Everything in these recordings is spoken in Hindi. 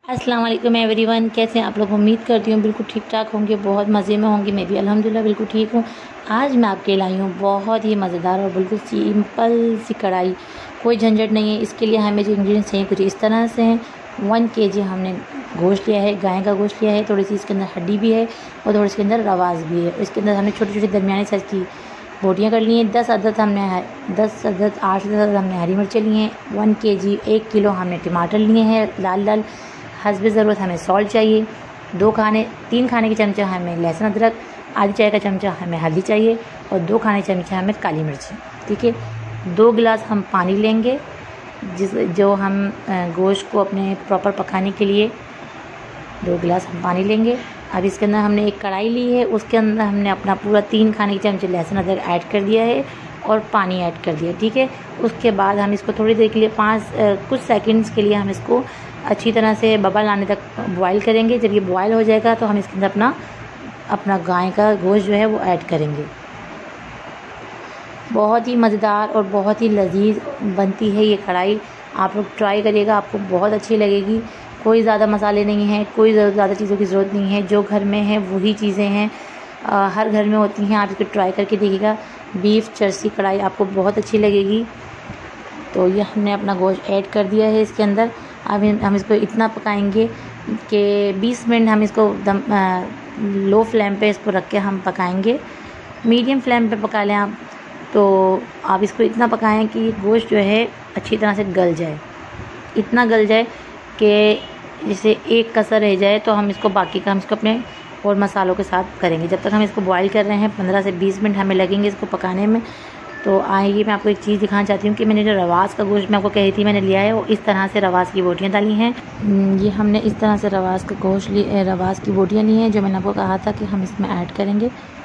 अस्सलाम वालेकुम एवरीवन, कैसे हैं आप लोग। उम्मीद करती हूँ बिल्कुल ठीक ठाक होंगे, बहुत मज़े में होंगे। मैं भी अल्हम्दुलिल्लाह बिल्कुल ठीक हूँ। आज मैं आपके लाई हूँ बहुत ही मज़ेदार और बिल्कुल सिंपल सी कढ़ाई, कोई झंझट नहीं है। इसके लिए हमें जो इंग्रेडिएंट्स हैं कुछ इस तरह से हैं। 1 kg हमने गोश्त लिया है, गाय का गोश्त लिया है। थोड़ी सी इसके अंदर हड्डी भी है और थोड़ी इसके अंदर रवास भी है। इसके अंदर हमने छोटी छोटी दरमियानी साइज़ की बोटियाँ कर ली हैं। 10 अदद 8 से 10 अदद हमने हरी मिर्चें ली हैं। 1 kg 1 किलो हमने टमाटर लिए हैं लाल लाल। हस्बे ज़रूरत हमें सॉल्ट चाहिए। 3 खाने के चमचे हमें लहसुन अदरक, आधी चाय का चमचा हमें हल्दी चाहिए और 2 खाने के चमचे हमें काली मिर्च। ठीक है, 2 गिलास हम पानी लेंगे जो हम गोश्त को अपने प्रॉपर पकाने के लिए 2 गिलास हम पानी लेंगे। अब इसके अंदर हमने एक कढ़ाई ली है, उसके अंदर हमने अपना पूरा 3 खाने के चमचे लहसुन अदरक ऐड कर दिया है और पानी ऐड कर दिया। ठीक है, उसके बाद हम इसको थोड़ी देर के लिए कुछ सेकंड्स के लिए हम इसको अच्छी तरह से बबल आने तक बॉईल करेंगे। जब ये बॉईल हो जाएगा तो हम इसके अंदर अपना गाय का गोश्त जो है वो ऐड करेंगे। बहुत ही मज़ेदार और बहुत ही लजीज बनती है ये कढ़ाई। आप लोग ट्राई करिएगा, आपको बहुत अच्छी लगेगी। कोई ज़्यादा मसाले नहीं हैं, कोई ज़्यादा चीज़ों की ज़रूरत नहीं है। जो घर में है वही चीज़ें हैं, हर घर में होती हैं। आप इसको ट्राई करके देखिएगा। बीफ चर्सी कढ़ाई आपको बहुत अच्छी लगेगी। तो ये हमने अपना गोश्त ऐड कर दिया है इसके अंदर। अब हम इसको इतना पकाएंगे कि 20 मिनट हम इसको लो फ्लेम पे इसको रख के हम पकाएंगे। मीडियम फ्लेम पे पका लें आप, तो आप इसको इतना पकाएं कि गोश्त जो है अच्छी तरह से गल जाए। इतना गल जाए कि जैसे एक कसर रह जाए, तो हम इसको बाकी का हम इसको अपने और मसालों के साथ करेंगे। जब तक हम इसको बॉईल कर रहे हैं 15 से 20 मिनट हमें लगेंगे इसको पकाने में। तो आइए मैं आपको एक चीज़ दिखाना चाहती हूँ कि मैंने जो रवास का गोश्त मैं आपको कही थी मैंने लिया है, वो इस तरह से रवास की बोटियाँ डाली हैं। ये हमने इस तरह से रवास का गोश्त रवास की बोटियाँ ली हैं, जो मैंने आपको कहा था कि हम इसमें ऐड करेंगे।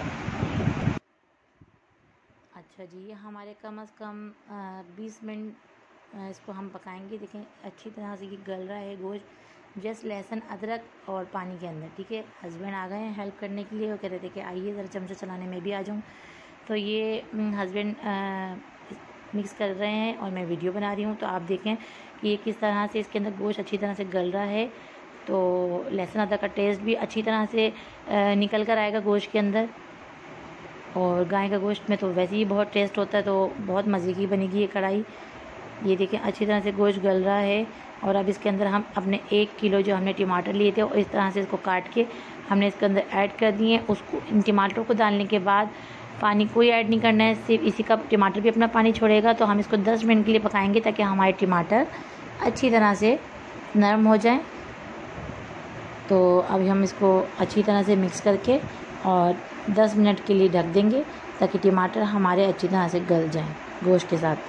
अच्छा जी, ये हमारे कम से कम 20 मिनट इसको हम पकाएंगे। देखें अच्छी तरह से ये गल रहा है गोश्त, जस्ट लहसुन अदरक और पानी के अंदर। ठीक है, हस्बैंड आ गए हैं हेल्प करने के लिए। वो कह रहे थे कि आइए ज़रा चमचा चलाने में भी आ जाऊँ। तो ये हस्बैंड मिक्स कर रहे हैं और मैं वीडियो बना रही हूँ। तो आप देखें कि ये किस तरह से इसके अंदर गोश्त अच्छी तरह से गल रहा है। तो लहसुन अदरक का टेस्ट भी अच्छी तरह से निकल कर आएगा गोश्त के अंदर। और गाय का गोश्त में तो वैसे ही बहुत टेस्ट होता है, तो बहुत मज़े की बनेगी ये कढ़ाई। ये देखें अच्छी तरह से गोश्त गल रहा है। और अब इसके अंदर हम अपने 1 किलो जो हमने टमाटर लिए थे और इस तरह से इसको काट के हमने इसके अंदर ऐड कर दिए। उसको इन टमाटरों को डालने के बाद पानी कोई ऐड नहीं करना है, सिर्फ इसी का टमाटर भी अपना पानी छोड़ेगा। तो हम इसको 10 मिनट के लिए पकाएंगे ताकि हमारे टमाटर अच्छी तरह से नरम हो जाएं। तो अभी हम इसको अच्छी तरह से मिक्स करके और 10 मिनट के लिए ढक देंगे ताकि टमाटर हमारे अच्छी तरह से गल जाएं गोश्त के साथ।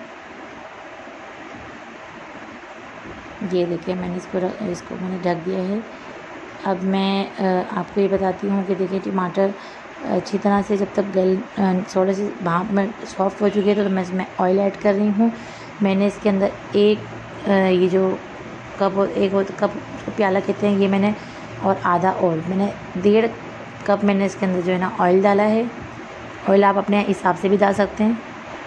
ये देखिए मैंने इसको मैंने ढक दिया है। अब मैं आपको ये बताती हूँ कि देखिए टमाटर अच्छी तरह से जब तक थोड़े से भाप में सॉफ्ट हो चुके हैं, तो मैं इसमें ऑयल ऐड कर रही हूँ। मैंने इसके अंदर ये जो कप प्याला कहते हैं ये मैंने, और आधा और मैंने 1.5 कप मैंने इसके अंदर जो है ना ऑयल डाला है। ऑयल आप अपने हिसाब से भी डाल सकते हैं।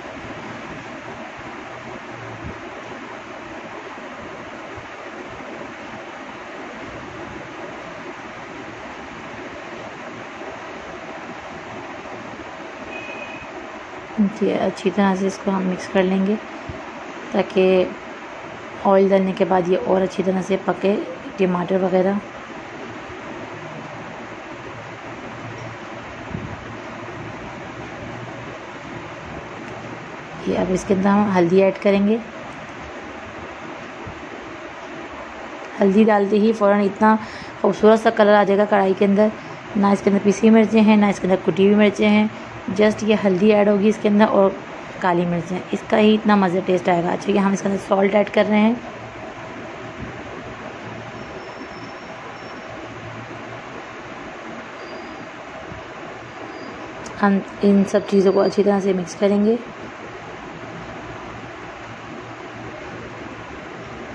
जी, अच्छी तरह से इसको हम मिक्स कर लेंगे ताकि ऑयल डालने के बाद ये और अच्छी तरह से पके टमाटर वगैरह। ये अब इसके अंदर हम हल्दी ऐड करेंगे। हल्दी डालते ही फ़ौरन इतना खूबसूरत सा कलर आ जाएगा कढ़ाई के अंदर। ना इसके अंदर पिसी मिर्चें हैं, ना इसके अंदर कुटी हुई मिर्चें हैं, जस्ट ये हल्दी ऐड होगी इसके अंदर और काली मिर्चें। इसका ही इतना मज़े टेस्ट आएगा। अच्छा, ये हम इसके अंदर सॉल्ट ऐड कर रहे हैं। हम इन सब चीज़ों को अच्छी तरह से मिक्स करेंगे।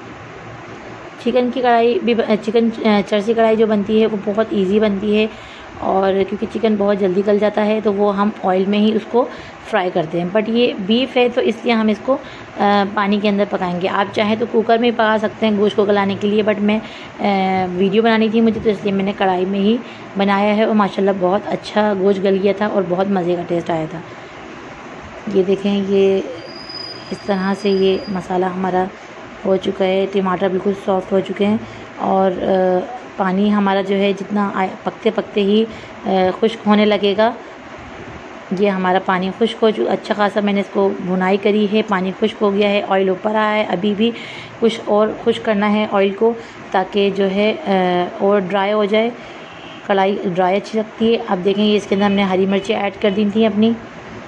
चिकन चर्सी कढ़ाई जो बनती है वो बहुत इजी बनती है और क्योंकि चिकन बहुत जल्दी गल जाता है तो वो हम ऑयल में ही उसको फ्राई करते हैं। बट ये बीफ है तो इसलिए हम इसको पानी के अंदर पकाएंगे। आप चाहें तो कुकर में पका सकते हैं गोश्त को गलाने के लिए, बट मैं वीडियो बनानी थी मुझे तो इसलिए मैंने कढ़ाई में ही बनाया है और माशाल्लाह बहुत अच्छा गोश्त गल गया था और बहुत मज़े का टेस्ट आया था। ये देखें, ये इस तरह से ये मसाला हमारा हो चुका है, टमाटर बिल्कुल सॉफ्ट हो चुके हैं और पानी हमारा जो है जितना पकते पकते ही खुश्क होने लगेगा। ये हमारा पानी खुश्क हो चुका, अच्छा खासा मैंने इसको भुनाई करी है, पानी खुश्क हो गया है, ऑयल ऊपर आया है। अभी भी कुछ और खुश्क करना है ऑयल को ताकि जो है और ड्राई हो जाए। कढ़ाई ड्राई अच्छी लगती है। अब देखें ये इसके अंदर हमने हरी मिर्चें ऐड कर दी थी अपनी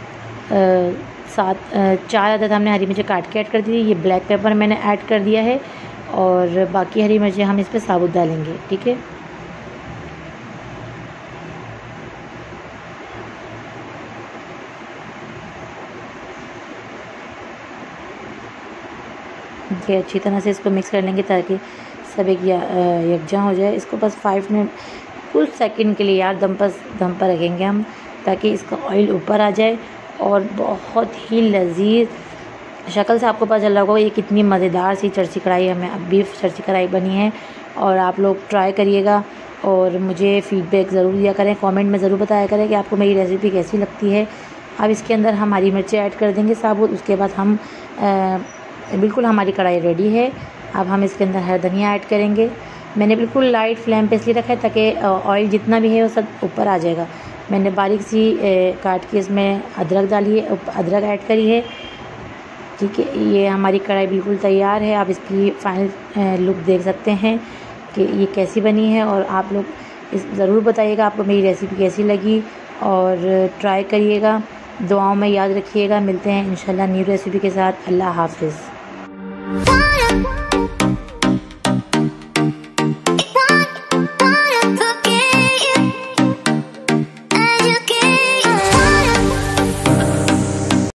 4 अदद हमने हरी मिर्चें काट के ऐड कर दी थी। ये ब्लैक पेपर मैंने ऐड कर दिया है और बाकी हरी मिर्चें हम इस पर साबुत डालेंगे, ठीक है। ये अच्छी तरह से इसको मिक्स कर लेंगे ताकि सब एक यकजा हो जाए। इसको बस 5 मिनट कुछ सेकंड के लिए यार दम पर रखेंगे हम ताकि इसका ऑयल ऊपर आ जाए और बहुत ही लजीज शक्ल से आपको पता चल रहा होगा ये कितनी मज़ेदार सी चरसी कढ़ाई हमें बीफ चरसी कढ़ाई बनी है। और आप लोग ट्राई करिएगा और मुझे फ़ीडबैक ज़रूर दिया करें, कमेंट में ज़रूर बताया करें कि आपको मेरी रेसिपी कैसी लगती है। अब इसके अंदर हम हरी मिर्चें ऐड कर देंगे साबुत। उसके बाद हम बिल्कुल हमारी कढ़ाई रेडी है। अब हम इसके अंदर हरा धनिया ऐड करेंगे। मैंने बिल्कुल लाइट फ्लेम पे इसलिए रखा है ताकि ऑयल जितना भी है वो सब ऊपर आ जाएगा। मैंने बारीक सी काट के इसमें अदरक डाली है, अदरक ऐड करी है, ठीक है। ये हमारी कढ़ाई बिल्कुल तैयार है। आप इसकी फाइनल लुक देख सकते हैं कि ये कैसी बनी है और आप लोग इस ज़रूर बताइएगा आपको मेरी रेसिपी कैसी लगी और ट्राई करिएगा। दुआओं में याद रखिएगा। मिलते हैं इंशाल्लाह न्यू रेसिपी के साथ। अल्लाह हाफ़िज़।